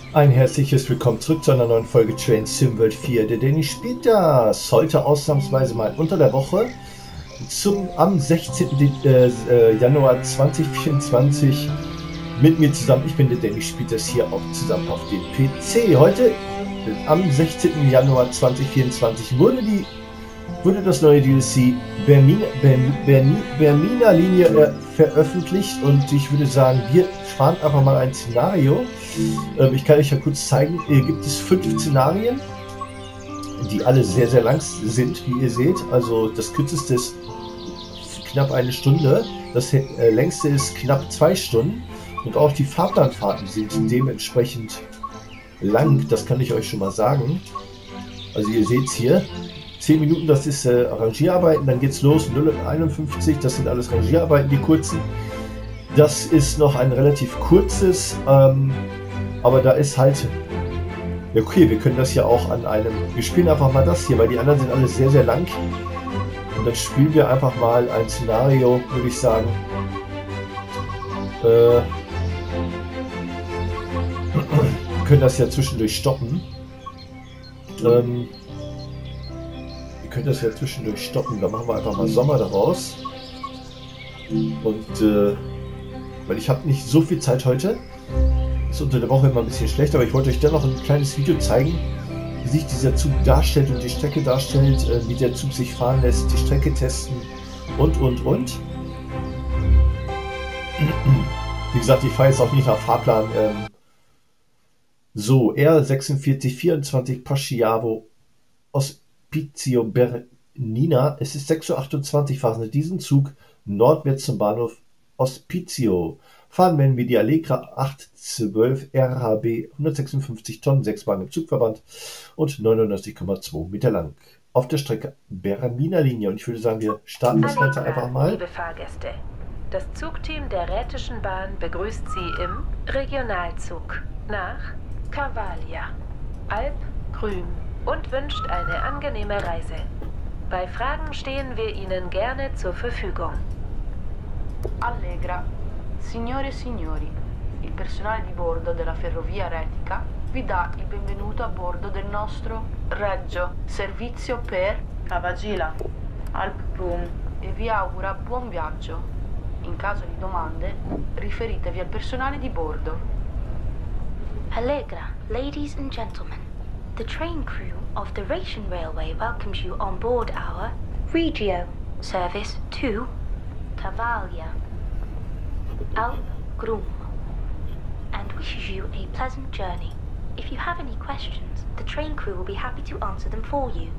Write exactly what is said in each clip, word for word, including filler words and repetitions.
Ein herzliches Willkommen zurück zu einer neuen Folge Train Sim World vier. Der Danny spielt das heute ausnahmsweise mal unter der Woche zum, am sechzehnten Januar zweitausendvierundzwanzig mit mir zusammen. Ich bin der Danny, spielt das hier auch zusammen auf dem P C. Heute, am sechzehnten Januar zweitausendvierundzwanzig, wurde, die, wurde das neue D L C Bermina, Bermina, Bermina Linie äh, veröffentlicht und ich würde sagen, wir fahren einfach mal ein Szenario. Ähm, ich kann euch ja kurz zeigen, hier gibt es fünf Szenarien, die alle sehr, sehr lang sind, wie ihr seht. Also das kürzeste ist knapp eine Stunde, das äh, längste ist knapp zwei Stunden und auch die Fahrplanfahrten sind dementsprechend lang, das kann ich euch schon mal sagen. Also ihr seht es hier, zehn Minuten, das ist äh, Rangierarbeiten, dann geht's los, null Uhr einundfünfzig, das sind alles Rangierarbeiten, die kurzen. Das ist noch ein relativ kurzes, ähm, aber da ist halt, ja okay, wir können das ja auch an einem, wir spielen einfach mal das hier, weil die anderen sind alle sehr, sehr lang. Und dann spielen wir einfach mal ein Szenario, würde ich sagen. Äh, wir können das ja zwischendurch stoppen. Ähm, wir können das ja zwischendurch stoppen, da machen wir einfach mal Sommer daraus. Und äh, weil ich habe nicht so viel Zeit heute. Ist unter der Woche immer ein bisschen schlecht, aber ich wollte euch dennoch ein kleines Video zeigen, wie sich dieser Zug darstellt und die Strecke darstellt, äh, wie der Zug sich fahren lässt, die Strecke testen und und und. Wie gesagt, ich fahre jetzt auch nicht nach Fahrplan. Ähm, so, R sechsundvierzig vierundzwanzig Paschiavo Ospizio Bernina. Es ist sechs Uhr achtundzwanzig, fahren Sie diesen Zug nordwärts zum Bahnhof Ospizio. Fahren werden wir die Allegra acht zwölf R H B hundertsechsundfünfzig Tonnen, sechs Wagen im Zugverband und neunundneunzig Komma zwei Meter lang. Auf der Strecke Bermina Linie. Und ich würde sagen, wir starten das Ganze einfach mal. Liebe Fahrgäste, das Zugteam der Rhätischen Bahn begrüßt Sie im Regionalzug nach Cavalia, Alp, Grüm und wünscht eine angenehme Reise. Bei Fragen stehen wir Ihnen gerne zur Verfügung. Allegra. Signore e signori, il personale di bordo della ferrovia Retica vi dà il benvenuto a bordo del nostro Reggio Servizio per Cavagila, Alp Room e vi augura buon viaggio. In caso di domande, riferitevi al personale di bordo. Allegra, ladies and gentlemen, the train crew of the Rhaetian Railway welcomes you on board our Regio service to Cavalia, Alp Grum, and wishes you a pleasant journey. If you have any questions, the train crew will be happy to answer them for you.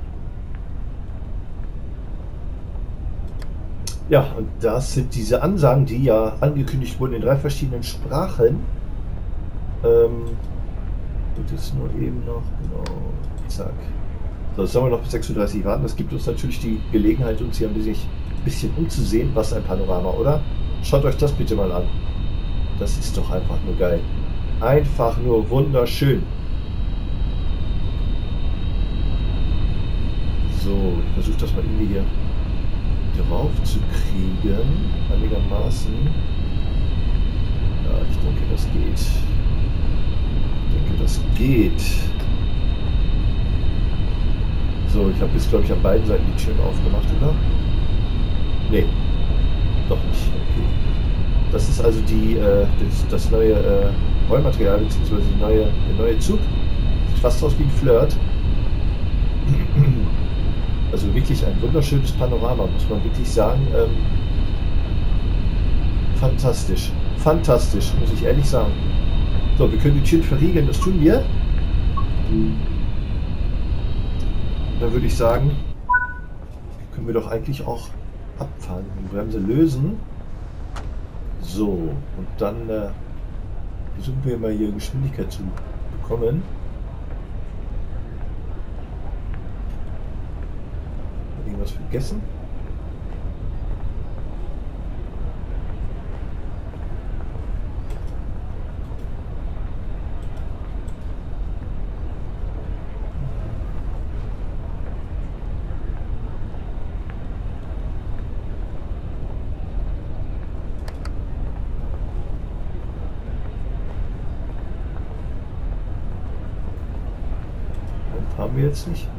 Ja, und das sind diese Ansagen, die ja angekündigt wurden in drei verschiedenen Sprachen. Ähm, und jetzt nur eben noch, genau, zack. So, jetzt sollen wir noch bis sechs Uhr dreißig warten. Das gibt uns natürlich die Gelegenheit, uns hier ein bisschen, bisschen umzusehen. Was ein Panorama, oder? Schaut euch das bitte mal an. Das ist doch einfach nur geil. Einfach nur wunderschön. So, ich versuche das mal irgendwie hier drauf zu kriegen. Einigermaßen. Ja, ich denke, das geht. Ich denke, das geht. So, ich habe jetzt, glaube ich, an beiden Seiten die Türen aufgemacht, oder? Nee. Doch nicht. Okay. Das ist also die, äh, das, das neue äh, Rollmaterial, beziehungsweise die neue, der neue Zug. Sieht fast aus wie ein Flirt. Also wirklich ein wunderschönes Panorama, muss man wirklich sagen. Ähm, fantastisch. Fantastisch, muss ich ehrlich sagen. So, wir können die Türen verriegeln, das tun wir. Dann würde ich sagen, können wir doch eigentlich auch abfahren. Die Bremse lösen. So, und dann äh, versuchen wir mal hier Geschwindigkeit zu bekommen. Irgendwas vergessen? Haben wir jetzt nicht.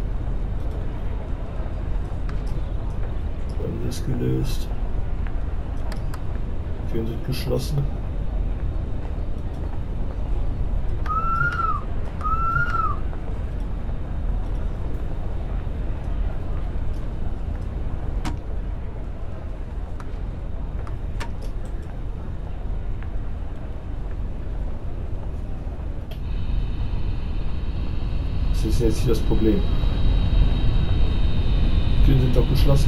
Dann ist gelöst. Türen sind geschlossen. Das ist jetzt hier das Problem. Die Türen sind doch geschlossen.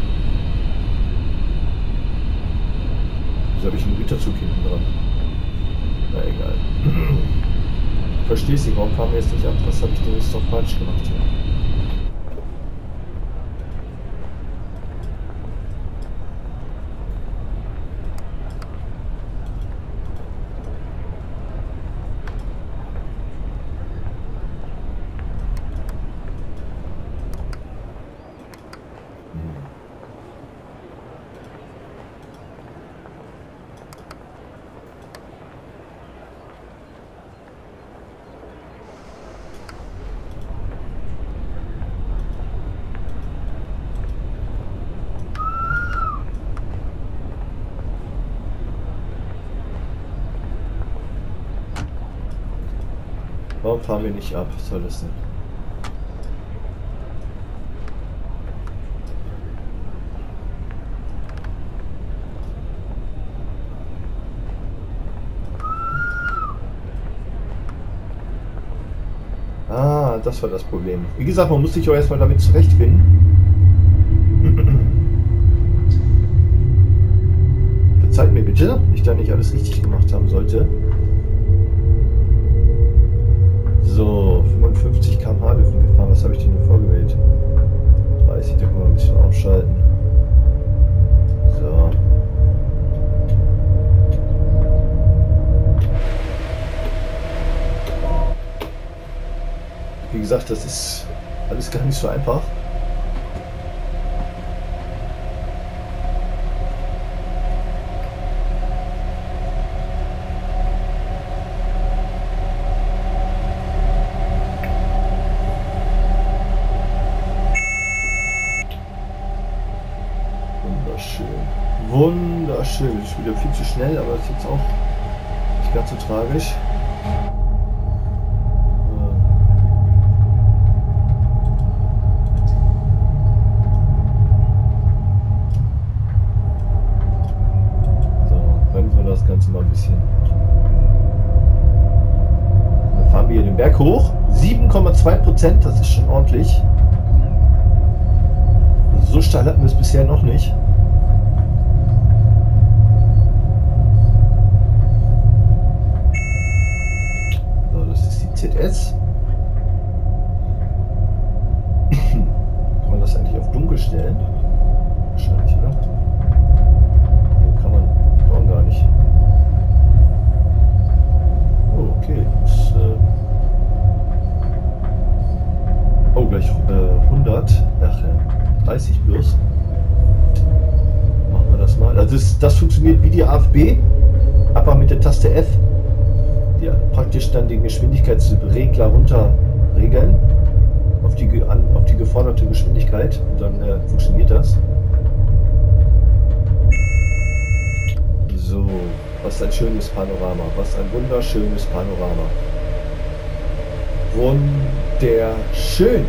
Wieso habe ich einen Güterzug hinten dran? Na egal. Verstehst du, warum fahren wir jetzt nicht ab? Was habe ich denn jetzt doch falsch gemacht hier? Warum fahren wir nicht ab? Was soll das denn? Ah, das war das Problem. Wie gesagt, man muss sich auch erstmal damit zurechtfinden. Verzeiht mir bitte, ich da nicht alles richtig gemacht haben sollte. So, fünfundfünfzig Kilometer pro Stunde dürfen wir fahren. Was habe ich denn hier vorgewählt? dreißig, da können wir ein bisschen aufschalten. So. Wie gesagt, das ist alles gar nicht so einfach. Wunderschön. Das ist wieder viel zu schnell, aber das ist jetzt auch nicht ganz so tragisch. So, bremsen wir das Ganze mal ein bisschen. Dann fahren wir hier den Berg hoch. sieben Komma zwei Prozent, das ist schon ordentlich. So steil hatten wir es bisher noch nicht. Z S. Kann man das eigentlich auf dunkel stellen? Wahrscheinlich, oder? Nee, kann man, kann man gar nicht. Oh, okay. Das, äh oh, gleich äh, hundert. Ach, äh, dreißig bloß. Machen wir das mal. Also das, das funktioniert wie die A F B, aber mit der Taste F. Ja, praktisch dann den Geschwindigkeitsregler runter regeln auf die, an, auf die geforderte Geschwindigkeit und dann äh, funktioniert das. So, was ein schönes Panorama, was ein wunderschönes Panorama. Wunderschön.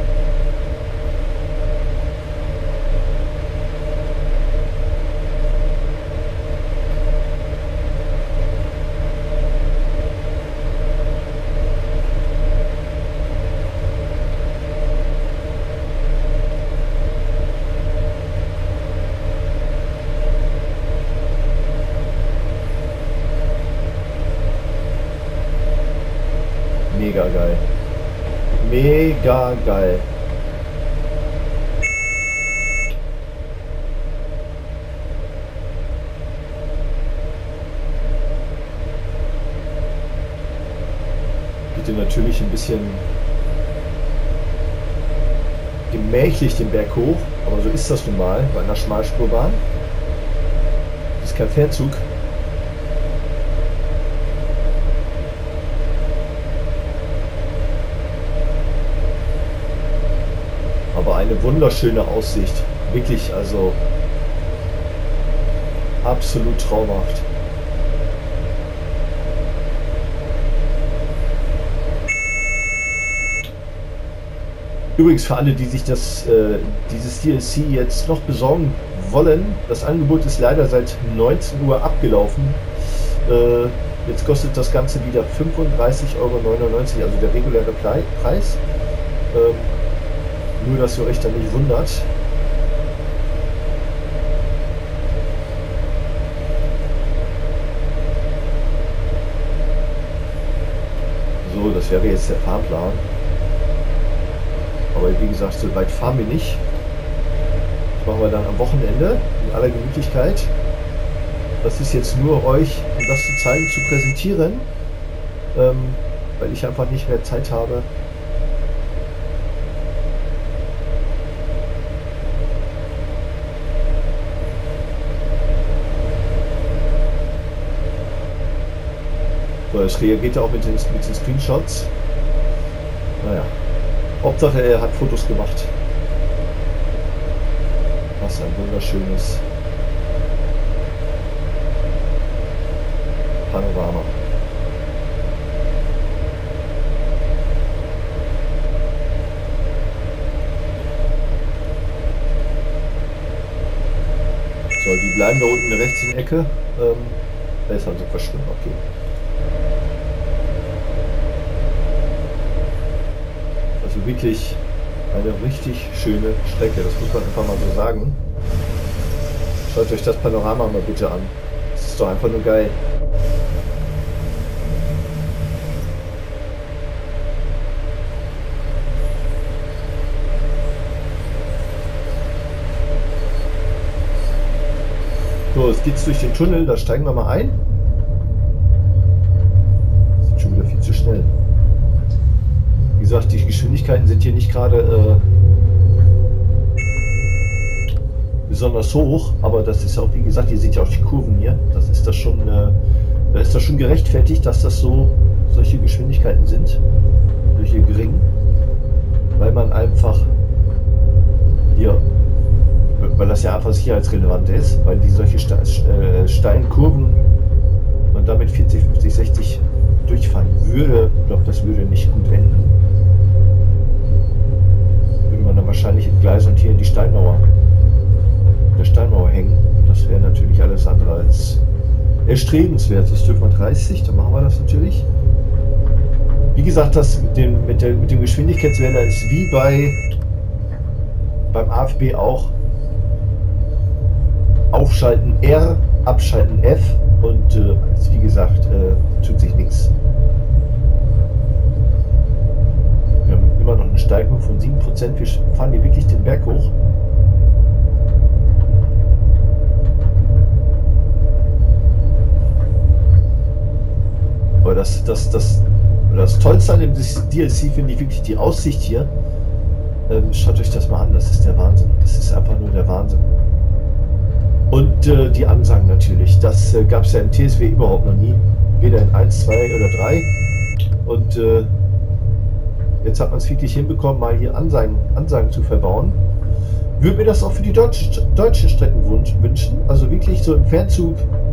Mega geil. Mega geil. Bitte natürlich ein bisschen gemächlich den Berg hoch, aber so ist das nun mal bei einer Schmalspurbahn. Das ist kein Fernzug. eine wunderschöne Aussicht. Wirklich, also absolut traumhaft. Übrigens für alle, die sich das, äh, dieses D L C jetzt noch besorgen wollen, das Angebot ist leider seit neunzehn Uhr abgelaufen. Äh, jetzt kostet das Ganze wieder fünfunddreißig Euro neunundneunzig, also der reguläre Preis. Ähm, nur, dass ihr euch da nicht wundert. So, das wäre jetzt der Fahrplan. Aber wie gesagt, so weit fahren wir nicht. Das machen wir dann am Wochenende in aller Gemütlichkeit. Das ist jetzt nur euch, um das zu zeigen, zu präsentieren, ähm, weil ich einfach nicht mehr Zeit habe. So, es reagiert ja auch mit den, mit den Screenshots. Naja. Hauptsache, er hat Fotos gemacht. Was ein wunderschönes Panorama. So, die bleiben da unten rechts in der Ecke. Ähm, da ist also verschwunden, okay. Also wirklich eine richtig schöne Strecke, das muss man einfach mal so sagen. Schaut euch das Panorama mal bitte an. Das ist doch einfach nur geil. So, jetzt geht's durch den Tunnel, da steigen wir mal ein. Das ist schon wieder viel zu schnell. Wie gesagt, die Geschwindigkeiten sind hier nicht gerade äh, besonders hoch, aber das ist auch, wie gesagt, ihr seht ja auch die Kurven hier. Das ist das schon, äh, da ist das schon gerechtfertigt, dass das so solche Geschwindigkeiten sind, solche geringen, weil man einfach hier, weil das ja einfach sicherheitsrelevant ist, weil die solche Ste äh, steilen Kurven man damit vierzig, fünfzig, sechzig durchfahren würde. Ich glaube, das würde nicht gut enden. Würde man dann wahrscheinlich entgleisen und hier in die Steinmauer, in der Steinmauer hängen. Das wäre natürlich alles andere als erstrebenswert. Das dürfen wir dreißig, dann machen wir das natürlich. Wie gesagt, das mit dem, mit der, mit dem Geschwindigkeitswender ist wie bei beim A F B auch. Aufschalten R, abschalten F und äh, wie gesagt, äh, tut sich nichts. Wir haben immer noch eine Steigung von sieben Prozent. Wir fahren hier wirklich den Berg hoch. Aber das, das, das, das Tollste an dem D L C finde ich wirklich die Aussicht hier. Ähm, schaut euch das mal an, das ist der Wahnsinn. Das ist einfach nur der Wahnsinn. Und äh, die Ansagen natürlich, das äh, gab es ja im T S W überhaupt noch nie. Weder in eins, zwei oder drei. Und äh, jetzt hat man es wirklich hinbekommen, mal hier Ansagen, Ansagen zu verbauen. Würde mir das auch für die deutsche, deutschen Strecken wünschen. Also wirklich so im Fernzug.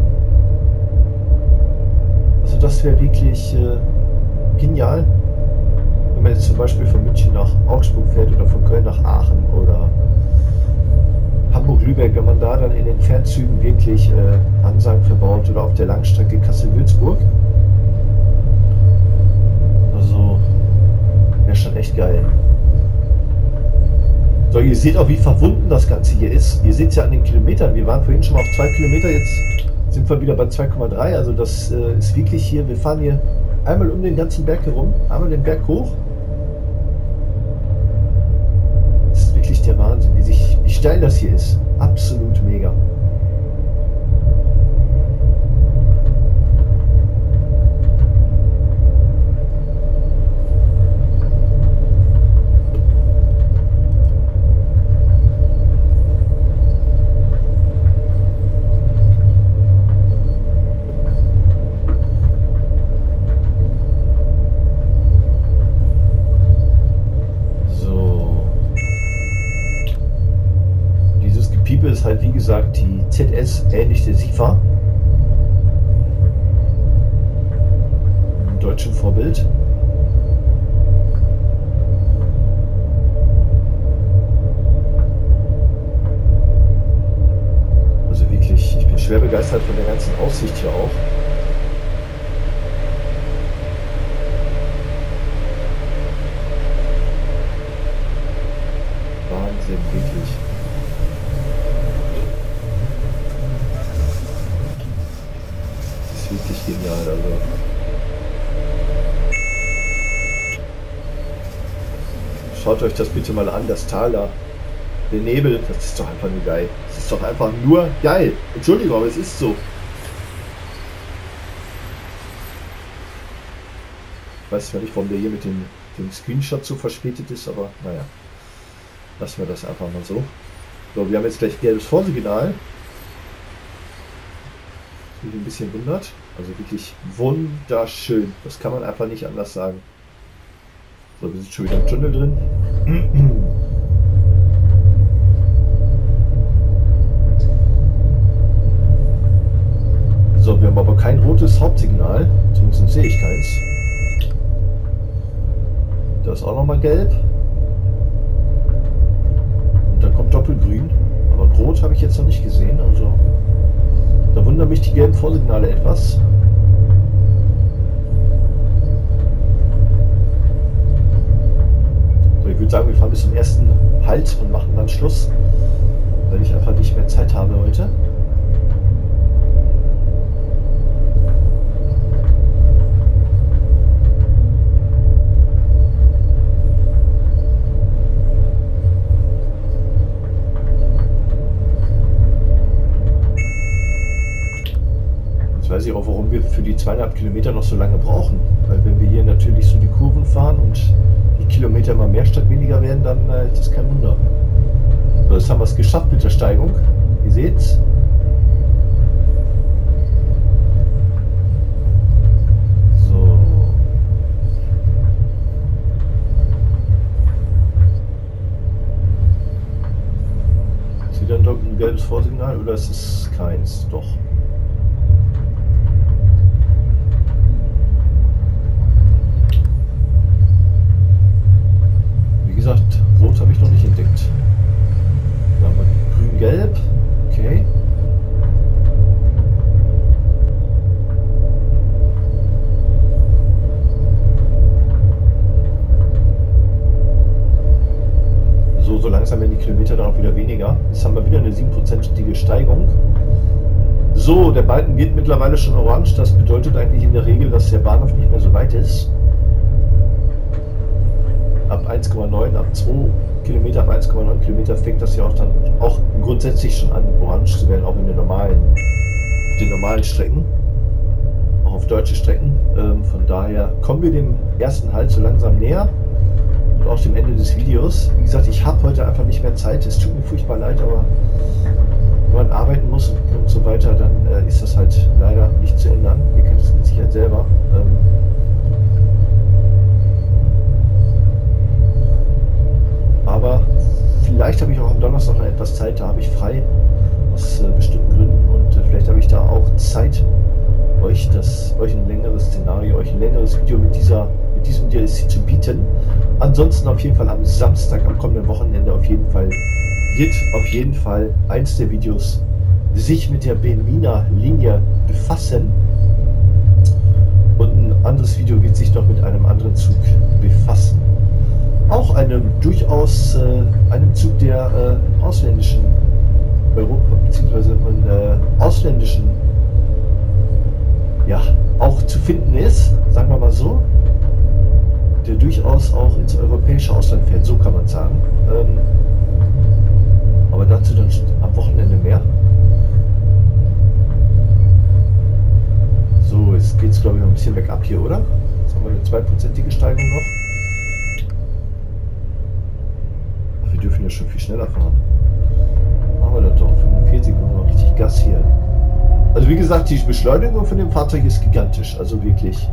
Also das wäre wirklich äh, genial. Wenn man jetzt zum Beispiel von München nach Augsburg fährt oder von Köln nach Aachen oder Hamburg-Lübeck, wenn man da dann in den Fernzügen wirklich äh, Ansagen verbaut oder auf der Langstrecke Kassel-Würzburg. Also wäre schon echt geil. So, ihr seht auch, wie verwunden das Ganze hier ist. Ihr seht es ja an den Kilometern. Wir waren vorhin schon mal auf zwei Kilometer, jetzt sind wir wieder bei zwei Komma drei. Also das äh, ist wirklich hier, wir fahren hier einmal um den ganzen Berg herum, einmal den Berg hoch. Das ist wirklich der Wahnsinn, wie, sich, wie steil das hier ist. Absolut mega. Z S, ähnlich der SIFA. Im deutschen Vorbild. Also wirklich, ich bin schwer begeistert von der ganzen Aussicht hier auch. Wahnsinn, wirklich. Das ist wirklich genial, also. Schaut euch das bitte mal an, das Tal da. Der Nebel, das ist doch einfach nur geil. Das ist doch einfach nur geil. Entschuldigung, aber es ist so. Ich weiß zwar nicht, warum der hier mit dem, dem Screenshot so verspätet ist, aber naja. Lassen wir das einfach mal so. So, wir haben jetzt gleich gelbes Vorsignal. Was mich ein bisschen wundert. Also wirklich wunderschön. Das kann man einfach nicht anders sagen. So, wir sind schon wieder im Tunnel drin. So, wir haben aber kein rotes Hauptsignal. Zumindest sehe ich keins. Da ist auch nochmal gelb. Und dann kommt doppelgrün. Aber rot habe ich jetzt noch nicht gesehen. Also da wundern mich die gelben Vorsignale etwas. So, ich würde sagen, wir fahren bis zum ersten Halt und machen dann Schluss, weil ich einfach nicht mehr Zeit habe heute. Weiß ich auch, warum wir für die zweieinhalb Kilometer noch so lange brauchen. Weil wenn wir hier natürlich so die Kurven fahren und die Kilometer immer mehr statt weniger werden, dann äh, ist das kein Wunder. So, jetzt haben wir es geschafft mit der Steigung. Ihr seht's. So. Ist wieder ein, ein gelbes Vorsignal oder ist es keins? Doch. Wie gesagt, rot habe ich noch nicht entdeckt. Da haben wir grün-gelb. Okay. So, so langsam werden die Kilometer dann auch wieder weniger. Jetzt haben wir wieder eine siebenprozentige Steigung. So, der Balken geht mittlerweile schon orange. Das bedeutet eigentlich in der Regel, dass der Bahnhof nicht mehr so weit ist. Ab eins Komma neun, ab zwei Kilometer, ab eins Komma neun Kilometer fängt das ja auch dann auch grundsätzlich schon an, orange zu werden, auch in den normalen, den normalen Strecken, auch auf deutsche Strecken. Ähm, von daher kommen wir dem ersten Halt so langsam näher und auch dem Ende des Videos. Wie gesagt, ich habe heute einfach nicht mehr Zeit. Es tut mir furchtbar leid, aber wenn man arbeiten muss und, und so weiter, dann äh, ist das halt leider nicht zu ändern. Ihr kennt es mit Sicherheit selber. Ähm, Aber vielleicht habe ich auch am Donnerstag noch etwas Zeit, da habe ich frei, aus äh, bestimmten Gründen. Und äh, vielleicht habe ich da auch Zeit, euch, das, euch ein längeres Szenario, euch ein längeres Video mit, dieser, mit diesem D L C zu bieten. Ansonsten auf jeden Fall am Samstag, am kommenden Wochenende auf jeden Fall, wird auf jeden Fall eins der Videos sich mit der Bemina-Linie befassen. Und ein anderes Video wird sich noch mit einem anderen Zug befassen. Auch einem durchaus äh, einem Zug, der äh, im ausländischen Europa bzw. in äh, ausländischen ja auch zu finden ist, sagen wir mal so, der durchaus auch ins europäische Ausland fährt, so kann man sagen. Ähm, aber dazu dann am Wochenende mehr. So, jetzt geht es glaube ich noch ein bisschen weg ab hier, oder? Jetzt haben wir eine zweiprozentige Steigung noch. Wir dürfen ja schon viel schneller fahren. Machen wir das doch. fünfundvierzig und noch richtig Gas hier. Also wie gesagt, die Beschleunigung von dem Fahrzeug ist gigantisch. Also wirklich.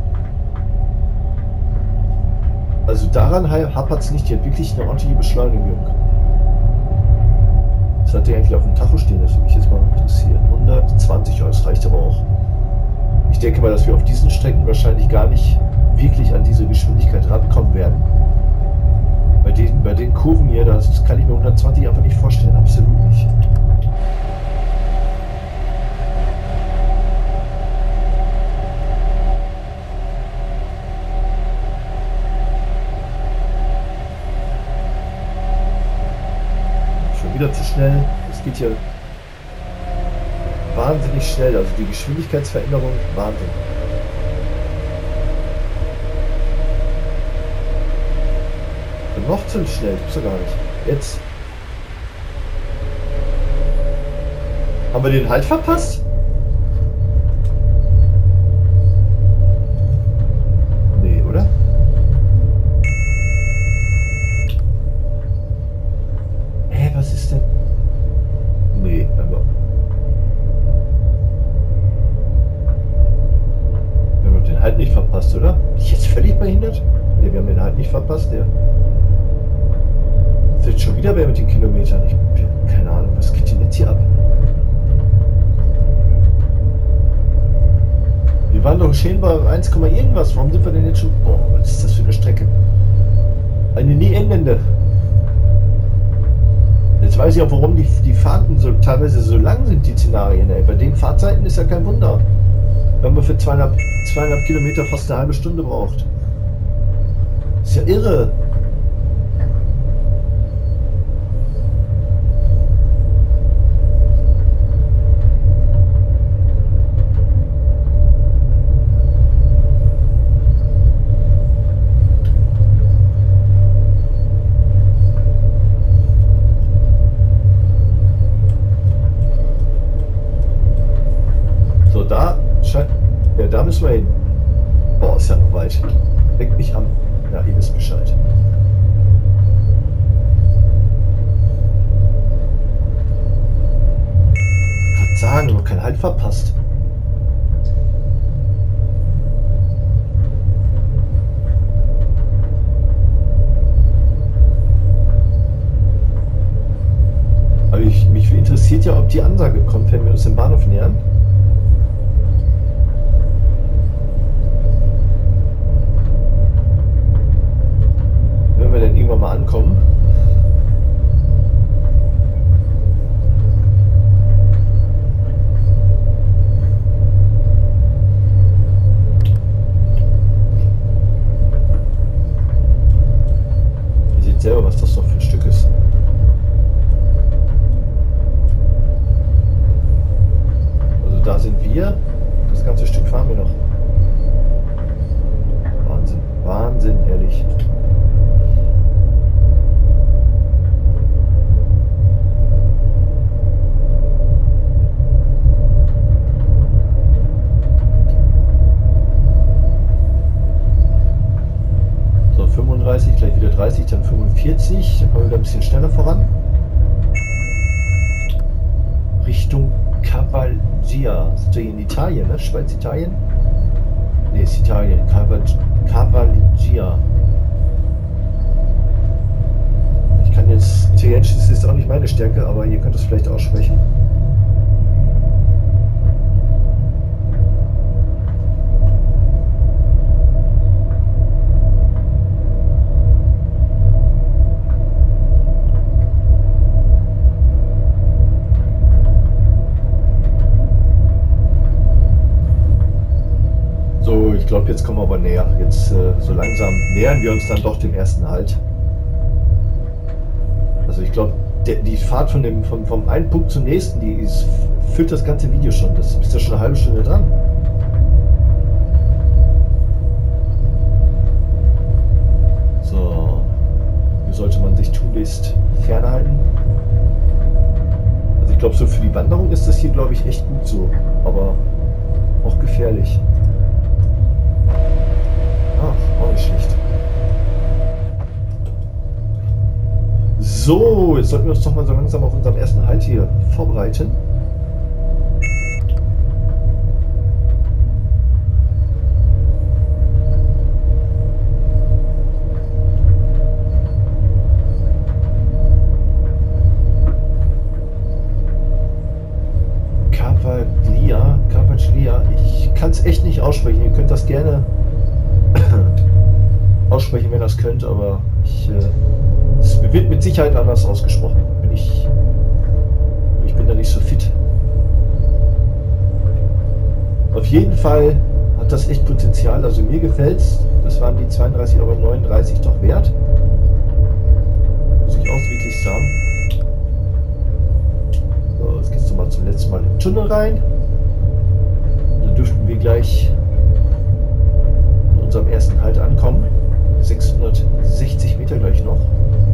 Also daran hapert es nicht. Die hat wirklich eine ordentliche Beschleunigung. Das Was hat der eigentlich auf dem Tacho stehen? Das würde mich jetzt mal interessieren. hundertzwanzig, ja, das reicht aber auch. Ich denke mal, dass wir auf diesen Strecken wahrscheinlich gar nicht wirklich an diese Geschwindigkeit rankommen werden. Bei den, bei den Kurven hier, das kann ich mir hundertzwanzig einfach nicht vorstellen. Absolut nicht. Schon wieder zu schnell. Es geht hier wahnsinnig schnell. Also die Geschwindigkeitsveränderung, Wahnsinn. Noch zu schnell, gibt's ja gar nicht. Jetzt. Haben wir den Halt verpasst? Nee, oder? Hä, was ist denn? Nee, aber. Wir haben den Halt nicht verpasst, oder? Bin ich jetzt völlig behindert? Nee, wir haben den Halt nicht verpasst, der. Jetzt schon wieder wer mit den Kilometern. Ich keine Ahnung, was geht denn jetzt hier ab? Wir waren doch schön bei eins, irgendwas. Warum sind wir denn jetzt schon? Boah, was ist das für eine Strecke? Eine nie endende. Jetzt weiß ich auch, warum die, die Fahrten so teilweise so lang sind, die Szenarien. Ey. Bei den Fahrzeiten ist ja kein Wunder. Wenn man für zweieinhalb, zweieinhalb Kilometer fast eine halbe Stunde braucht. Ist ja irre. Ja, da müssen wir hin. Boah, ist ja noch weit. Leckt mich an. Ja, ihr wisst Bescheid. Ich kann sagen, noch kein Halt verpasst. Aber ich, mich interessiert ja, ob die Ansage kommt, wenn wir uns dem Bahnhof nähern. Wir dann irgendwann mal ankommen. Ihr seht selber, was das noch für ein Stück ist. Also da sind wir. Das ganze Stück fahren wir noch. Wahnsinn, Wahnsinn, ehrlich. Gleich wieder dreißig, dann fünfundvierzig, dann kommen wir wieder ein bisschen schneller voran. Richtung Cavaglia. Sind wir hier in Italien, ne? Schweiz, Italien? Ne, ist Italien. Cavaglia. Ich kann jetzt, Italienisch ist jetzt auch nicht meine Stärke, aber ihr könnt es vielleicht aussprechen. Ich glaube, jetzt kommen wir aber näher. Jetzt äh, so langsam nähern wir uns dann doch dem ersten Halt. Also ich glaube, die Fahrt von dem vom, vom einen Punkt zum nächsten, die ist, füllt das ganze Video schon. Das ist ja schon eine halbe Stunde dran. So, hier sollte man sich tunlichst fernhalten. Also ich glaube, so für die Wanderung ist das hier, glaube ich, echt gut so. Aber auch gefährlich. Ach, auch nicht schlecht. So, jetzt sollten wir uns doch mal so langsam auf unserem ersten Halt hier vorbereiten. aussprechen, wenn ihr das könnt, aber ich, äh, es wird mit Sicherheit anders ausgesprochen. Bin ich, ich bin da nicht so fit. Auf jeden Fall hat das echt Potenzial, also mir gefällt's. Das waren die zweiunddreißig Euro neununddreißig doch wert. Muss ich auch wirklich sagen. So, jetzt geht's nochmal zum letzten Mal im Tunnel rein. Dann dürften wir gleich in unserem ersten Halt ankommen. sechshundertsechzig Meter gleich noch.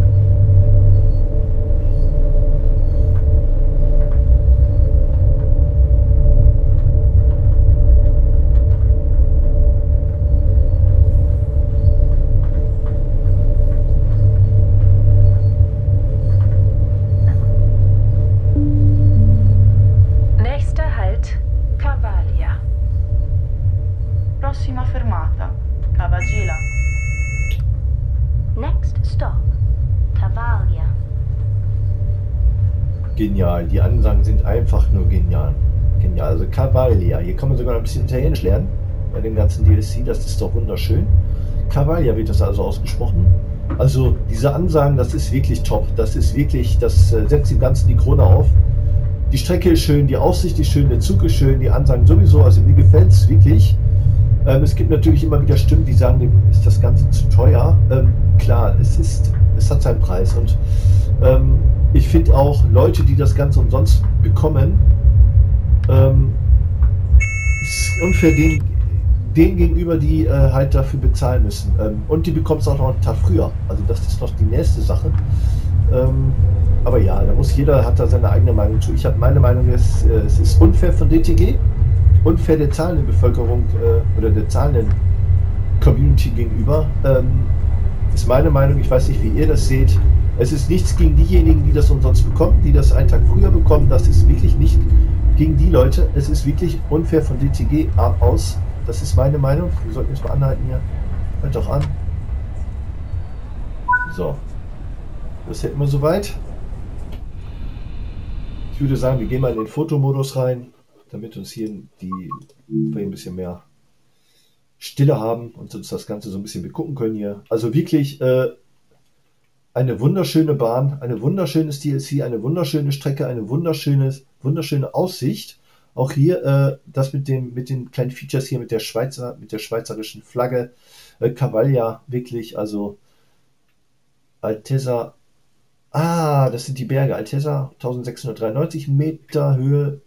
Prossima fermata, Cavagila. Next stop, Cavalia. Genial, die Ansagen sind einfach nur genial. Genial, also Cavalia. Hier kann man sogar ein bisschen Italienisch lernen bei dem ganzen D L C, das ist doch wunderschön. Cavalia wird das also ausgesprochen. Also diese Ansagen, das ist wirklich top. Das ist wirklich, das äh, setzt dem Ganzen die Krone auf. Die Strecke ist schön, die Aussicht ist schön, der Zug ist schön, die Ansagen sowieso, also mir gefällt es wirklich. Ähm, es gibt natürlich immer wieder Stimmen, die sagen, dem ist das Ganze zu teuer. Ähm, klar, es ist, es hat seinen Preis und ähm, ich finde auch Leute, die das Ganze umsonst bekommen, ähm, ist unfair denen, denen gegenüber, die äh, halt dafür bezahlen müssen. Ähm, und die bekommt es auch noch einen Tag früher. Also das ist noch die nächste Sache. Ähm, aber ja, da muss jeder, hat da seine eigene Meinung zu. Ich habe meine Meinung, es, äh, es ist unfair von D T G. Unfair der zahlenden Bevölkerung äh, oder der zahlenden Community gegenüber, ähm, ist meine Meinung. Ich weiß nicht, wie ihr das seht. Es ist nichts gegen diejenigen, die das umsonst bekommen, die das einen Tag früher bekommen. Das ist wirklich nicht gegen die Leute. Es ist wirklich unfair von D T G aus. Das ist meine Meinung. Wir sollten jetzt mal anhalten hier. Halt doch an. So. Das hätten wir soweit. Ich würde sagen, wir gehen mal in den Fotomodus rein, damit uns hier die wir ein bisschen mehr Stille haben und uns das Ganze so ein bisschen begucken können hier. Also wirklich äh, eine wunderschöne Bahn, eine wunderschönes D L C, eine wunderschöne Strecke, eine wunderschöne, wunderschöne Aussicht. Auch hier äh, das mit dem mit den kleinen Features hier mit der Schweizer, mit der schweizerischen Flagge, äh, Cavalia, wirklich, also Altezza. Ah, das sind die Berge. Altezza, eintausendsechshundertdreiundneunzig Meter Höhe.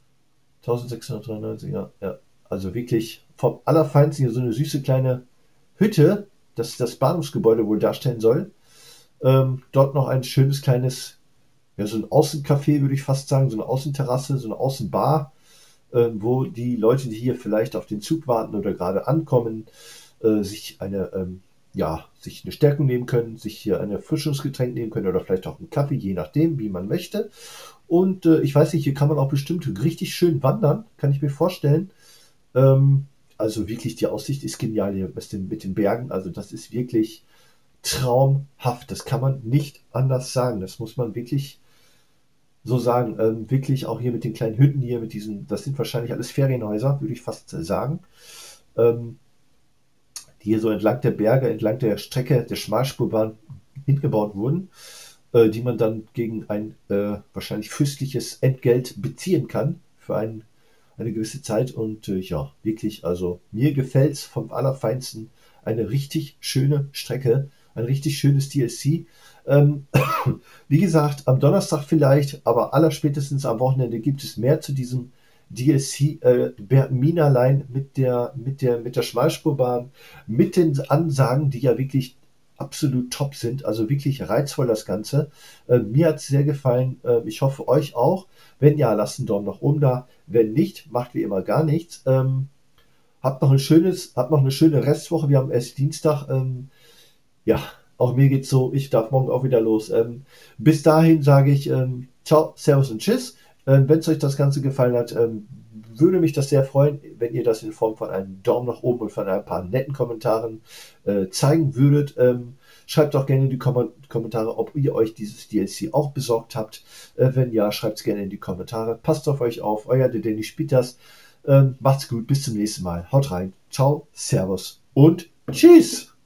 eintausendsechshundertdreiundneunzig, ja, ja. Also wirklich vom Allerfeinsten hier so eine süße kleine Hütte, das das Bahnhofsgebäude wohl darstellen soll. Ähm, dort noch ein schönes kleines, ja, so ein Außencafé, würde ich fast sagen, so eine Außenterrasse, so eine Außenbar, äh, wo die Leute, die hier vielleicht auf den Zug warten oder gerade ankommen, äh, sich eine, ähm, ja, sich eine Stärkung nehmen können, sich hier ein Erfrischungsgetränk nehmen können oder vielleicht auch einen Kaffee, je nachdem, wie man möchte. Und äh, ich weiß nicht, hier kann man auch bestimmt richtig schön wandern, kann ich mir vorstellen. Ähm, also wirklich, die Aussicht ist genial hier mit den, mit den Bergen. Also das ist wirklich traumhaft. Das kann man nicht anders sagen. Das muss man wirklich so sagen. Ähm, wirklich auch hier mit den kleinen Hütten hier, mit diesen, das sind wahrscheinlich alles Ferienhäuser, würde ich fast sagen. Ähm, die hier so entlang der Berge, entlang der Strecke der Schmalspurbahn hingebaut wurden, äh, die man dann gegen ein äh, wahrscheinlich fürstliches Entgelt beziehen kann für ein, eine gewisse Zeit. Und äh, ja, wirklich, also mir gefällt es vom Allerfeinsten. Eine richtig schöne Strecke, ein richtig schönes D L C. Ähm, wie gesagt, am Donnerstag vielleicht, aber allerspätestens am Wochenende gibt es mehr zu diesem D L C äh, Mina Line mit der, mit der, mit der Schmalspurbahn, mit den Ansagen, die ja wirklich absolut top sind, also wirklich reizvoll das Ganze. Äh, mir hat es sehr gefallen, äh, ich hoffe euch auch. Wenn ja, lasst einen Daumen nach oben da. Wenn nicht, macht wie immer gar nichts. Ähm, habt noch ein schönes, habt noch eine schöne Restwoche. Wir haben erst Dienstag. Ähm, ja, auch mir geht's so. Ich darf morgen auch wieder los. Ähm, bis dahin sage ich ähm, ciao, servus und tschüss. Ähm, wenn es euch das Ganze gefallen hat, ähm, würde mich das sehr freuen, wenn ihr das in Form von einem Daumen nach oben und von ein paar netten Kommentaren äh, zeigen würdet. Ähm, schreibt auch gerne in die Kom Kommentare, ob ihr euch dieses D L C auch besorgt habt. Äh, wenn ja, schreibt es gerne in die Kommentare. Passt auf euch auf. Euer der Danny Spitas. Ähm, macht's gut. Bis zum nächsten Mal. Haut rein. Ciao, servus und tschüss.